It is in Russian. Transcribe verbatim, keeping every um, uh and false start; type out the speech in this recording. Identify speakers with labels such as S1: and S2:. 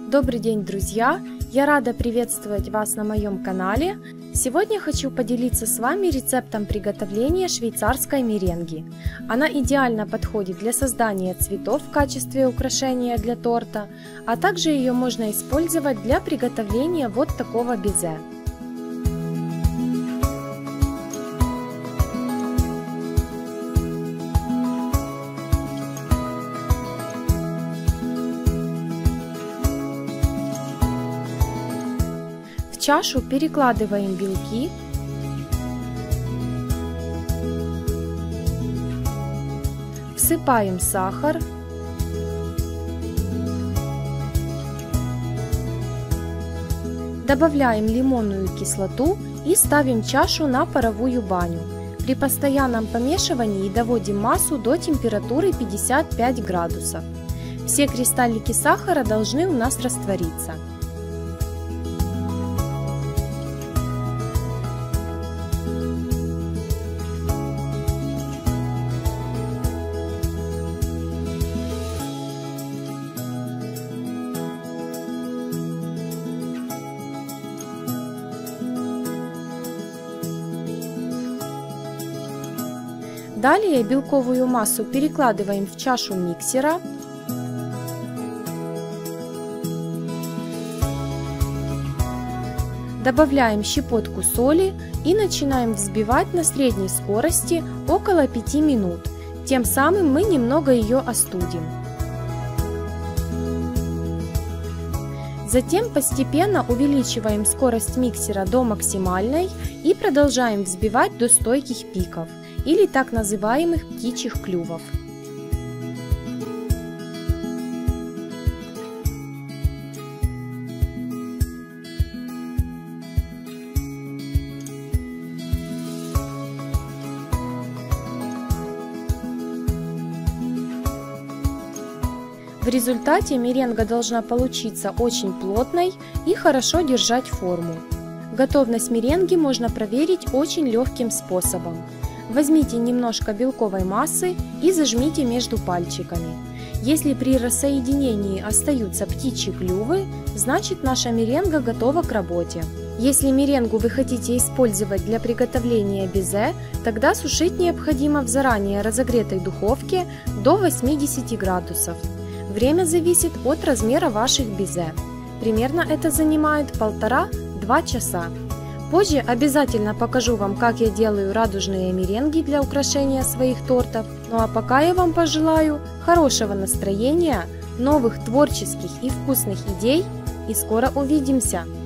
S1: Добрый день, друзья! Я рада приветствовать вас на моем канале. Сегодня хочу поделиться с вами рецептом приготовления швейцарской меренги. Она идеально подходит для создания цветов в качестве украшения для торта, а также ее можно использовать для приготовления вот такого безе. В чашу перекладываем белки, всыпаем сахар, добавляем лимонную кислоту и ставим чашу на паровую баню. При постоянном помешивании доводим массу до температуры пятьдесят пять градусов. Все кристаллики сахара должны у нас раствориться. Далее белковую массу перекладываем в чашу миксера. Добавляем щепотку соли и начинаем взбивать на средней скорости около пяти минут. Тем самым мы немного ее остудим. Затем постепенно увеличиваем скорость миксера до максимальной и продолжаем взбивать до стойких пиков, или так называемых птичьих клювов. В результате меренга должна получиться очень плотной и хорошо держать форму. Готовность меренги можно проверить очень легким способом. Возьмите немножко белковой массы и зажмите между пальчиками. Если при рассоединении остаются птичьи клювы, значит наша меренга готова к работе. Если меренгу вы хотите использовать для приготовления безе, тогда сушить необходимо в заранее разогретой духовке до восьмидесяти градусов. Время зависит от размера ваших безе. Примерно это занимает полтора-два часа. Позже обязательно покажу вам, как я делаю радужные меренги для украшения своих тортов. Ну а пока я вам пожелаю хорошего настроения, новых творческих и вкусных идей и скоро увидимся!